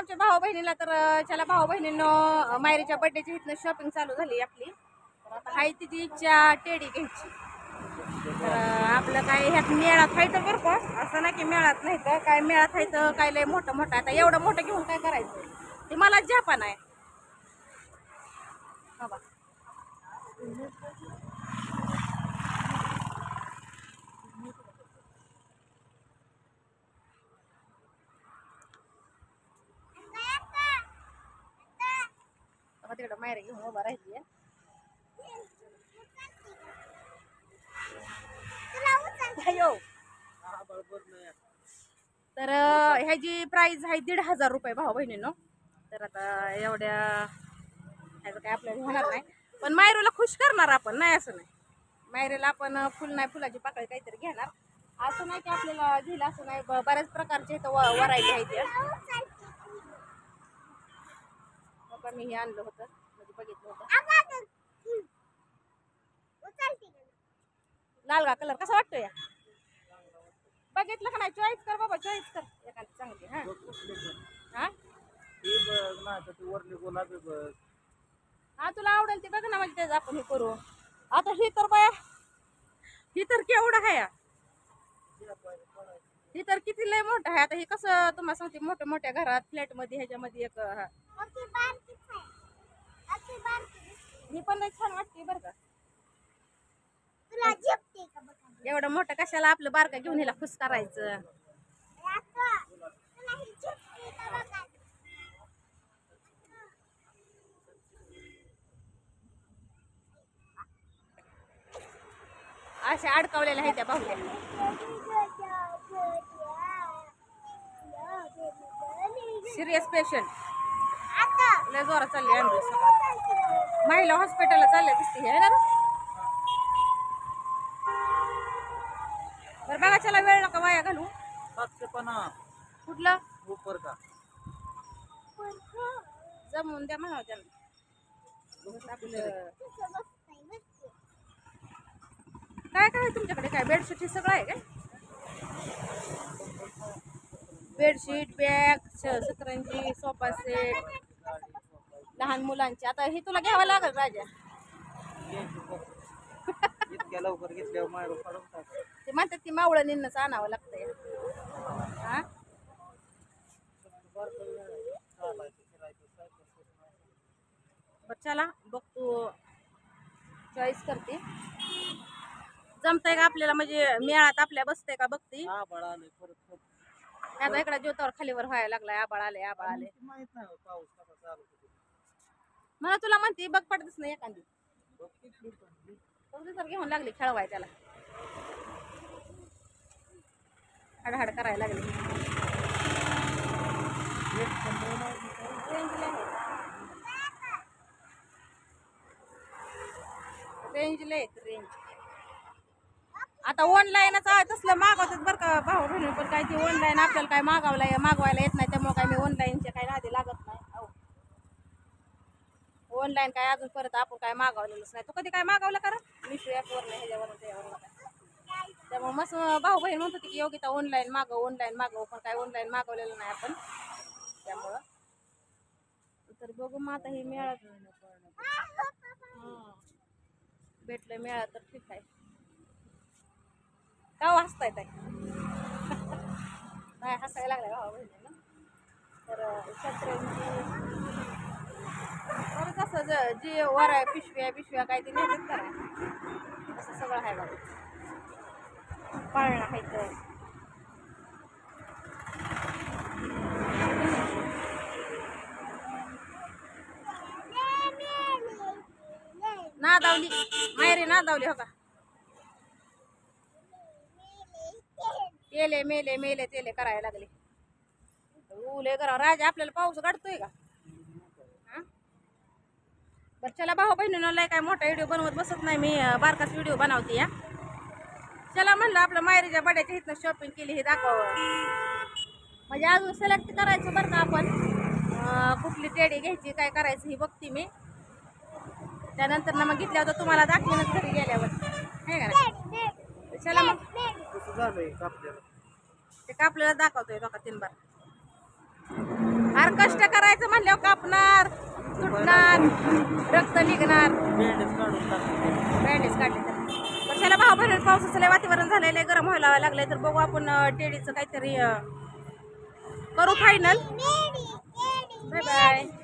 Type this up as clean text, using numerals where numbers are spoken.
आमच्या भाऊ बहिणीला तर चला भाऊ बहिणीनं मायरीच्या बर्थडेची इथनं शॉपिंग चालू झाली आपली. तर आता हाय तिची इच्छा टेडी घ्यायची. तर आपलं काय ह्यात मेळात खायचं बरं का, असं नाही की मेळात नाही तर काय मेळात खायचं काय लय मोठं मोठं. आता एवढं मोठं घेऊन काय करायचं, ते मला जापान आहे बाबा. तिकडं मायरी घेऊन उभा राहिली. तर ह्याची प्राइस आहे 1,500 रुपये भाऊ बहिणीनो. तर आता एवढ्या ह्याचं काय आपल्याला होणार नाही, पण मायरूला खुश करणार आपण, नाही असं नाही. मायरीला आपण फुल नाही फुलाची पाकळी काहीतरी घेणार, असं नाही की आपल्याला घेईल असं नाही. बऱ्याच प्रकारचे इथं व्हरायटी आहेत. बाबा मी हे आणलं होतं म्हणजे बघितलं होतं. लाल गा कलर कसा वाटतोय, बघितलं का नाही? चॉईस कर बाबा, चॉईस कर एखादी चांगली. हा हा तुला आवडेल ते बघ ना, म्हणजे त्याचं आपण हे करू. आता ही तर बाया, ही तर केवढं आहे, ही तर किती लय मोठं आहे. आता हे कसं तुम्हाला सांगते, मोठ्या मोठ्या घरात फ्लॅट मध्ये ह्याच्यामध्ये एक ही पण लय छान वाटते बरं का. एवढं मोठं कशाला, आपलं बारका घेऊन हिला खुश करायचं. अशा अडकवलेल्या आहेत त्या बाहुल्या. सिरियस पेशंट लय जोरात चालली ॲम्ब्युलन्स. महिला हॉस्पिटलला चालल्या दिसते हे ना. बरं बघा, चला वेळ नका वाया घालू. 750 कुठलं ऊपर का जमवून द्या म्हणा त्यांना. आपलं काय काय तुमच्याकडे, काय बेडशीट हे सगळं आहे काय? बेडशीट, बॅग, सतरंजी, सोफा सेट, लहान मुलांची. आता हे तुला घ्यावं लागेल राजा. इतक्या लवकर घेतल्यावर मायरू काढून टाक. ते म्हणतात की मावळं निन्नच आणावं लागतंय. हा बरं चला बघतो, चॉईस करते जमतंय का आपल्याला, म्हणजे मेळात आपल्या बसतंय का बघते. आबाळ आलंय परत. आता इकडे जोतावर खालीवर व्हायला लागलाय. आबाळ आले, आबाळ आले. माहित नाही पाऊस कसा चालू होतो. मला तुला म्हणते बघ पडतच नाही एखादी. तर घेऊन लागली खेळवाय त्याला, हाडहाड करायला लागली. रेंज रेंज आता ऑनलाईनच तसलं मागवतात बरं का भाऊ बहिणी. पण काय ती ऑनलाईन आपल्याला काय मागवायला येत नाही, त्यामुळे काय मी ऑनलाईनचे काय नादी लागत नाही. ऑनलाईन काय अजून परत आपण काय मागवलेलंच नाही. तू कधी काय मागवलं का मिशो ॲपवर नाही, ह्याच्यावर त्याच्यावर काय. त्यामुळे मस्त भाऊ बहीण म्हणत होती की योगिता ऑनलाईन मागव, पण काय ऑनलाईन मागवलेलं नाही आपण. त्यामुळं तर बघू मग आता हे मिळत भेटलं मिळालं तर ठीक आहे. का हसताय ताई? नाही हसायला लागलाय भाऊ बहिणीनं. तर सतरंजी बरं तसं जी वर आहे पिशव्या काय ते नेतात करा, असं सगळं आहे बघा. पाळणं खायचं, नादावली मायरी, नादावली हो का. मेले तेले करायला लागले. उले करा राजा, आपल्याला पाऊस गाडतोय का. बरं चला भाऊ बहिणीनं लय काय मोठा व्हिडिओ बनवत बसत नाही मी, बारकाच व्हिडिओ बनवते या. चला म्हणलं आपलं मायरीच्या बड्याच्या इथनं शॉपिंग केली हे दाखवावं. म्हणजे अजून सिलेक्ट करायचं बरं का आपण, कुठली टेडी घ्यायची काय करायचं ही बघते मी. त्यानंतर ना मग घेतल्यावर तर तुम्हाला दाखवेनच घरी गेल्यावर, हे का. चला मग कसं झालंय कापल्याला, ते कापलेला दाखवतोय बघा 3 बार. अरे कष्ट करायचं म्हणल्यावर कापणार, तुटणार, रक्त निघणार, बेंडच काढून टाकतो. बँडेज काढले तर त्याला भाऊ बहिणी पावसाचं लय वातावरण झालंय, लय गरम व्हायला लागलंय. तर बघू आपण टेडीचं काहीतरी करू फायनल. Bye bye.